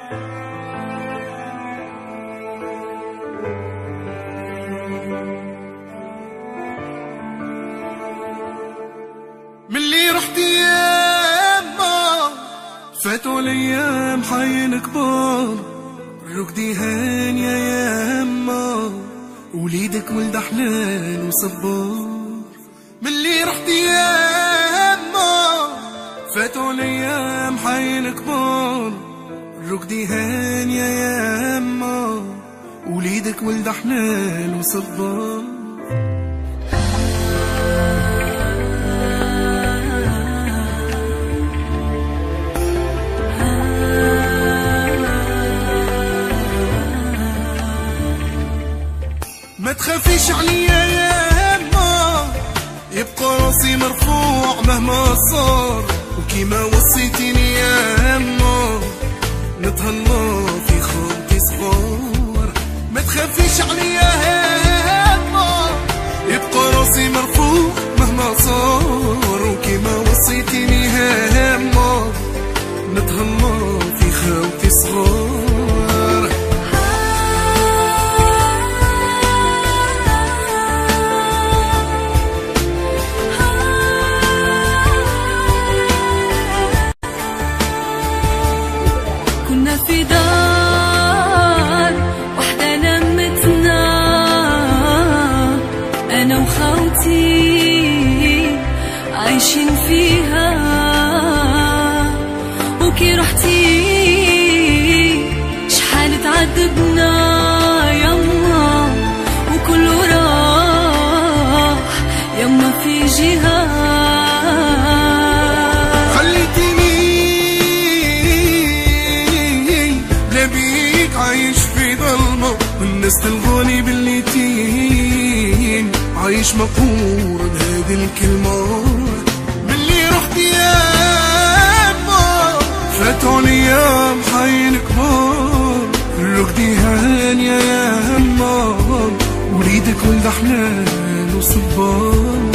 ملي رحت ياما فاتوا الايام حين كبار، ركدي هان يا ياما وليدك ولد حلال وصبار. ملي رحت ياما فاتوا الايام حين كبار، ركدي هان يا ياما وليدك ولد حلال وصبار. ما تخافيش عليا يا يما، يبقى راسي مرفوع مهما صار، وكيما وصيتيني يا يما نتهلا في خوتي صغار. ما تخافيش عليا يا يما، يبقى راسي مرفوع مهما صار، وكيما وصيتيني يا يما نتهلا في خوتي صغار. في دار وحدة لمتنا أنا وخوتي عايشين فيها، وكي رحتي شحال تعذبنا يما، وكله راح يما في جهة. عايش في ظلمة والناس تلغوني بالليتين، عايش مقهور بهذه الكلمة. ملي رحت ياما فاتوا الايام حين كبار، ركدي هان يا ياما وليدك ولد حلال وصبار.